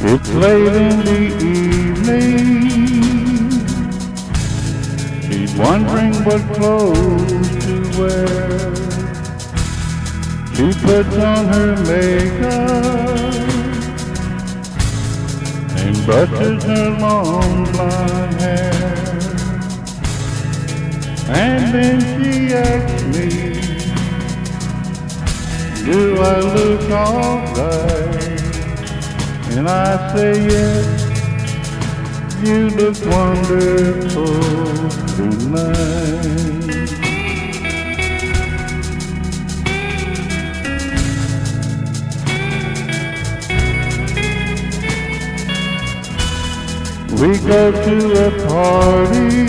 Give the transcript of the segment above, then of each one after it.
It's late in the evening. She's wondering what clothes to wear. She puts on her makeup and brushes her long blonde hair. And then she asks me, do I look alright? And I say yes, you look wonderful tonight. We go to a party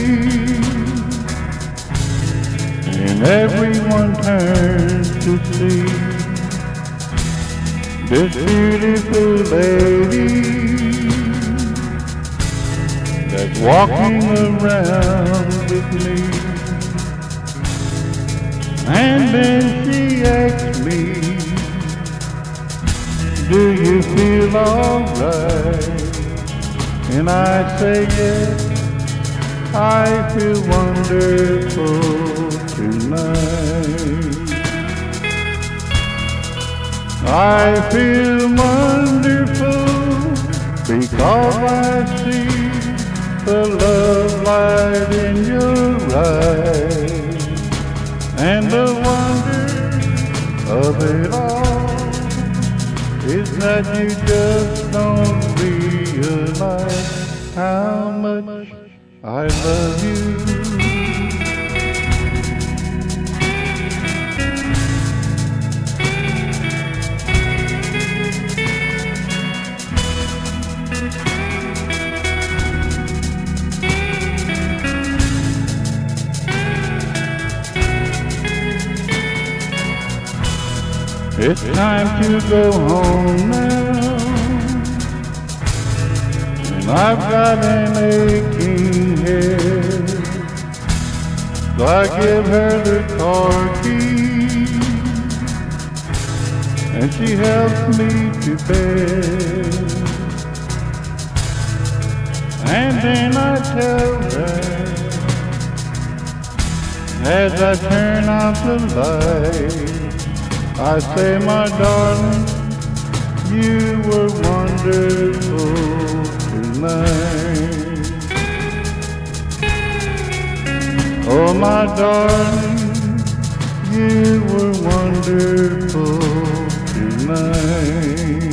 and everyone turns to see this beautiful lady that's walking around with me. And then she asks me, do you feel alright? And I say yes, I feel wonderful tonight. I feel wonderful because I see the love light in your eyes. And the wonder of it all is that you just don't realize how much I love you. It's time to go home now, and I've got an aching head. So I give her the car keys, and she helps me to bed. And then I tell her, as I turn off the light, I say, my darling, you were wonderful tonight. Oh, my darling, you were wonderful tonight.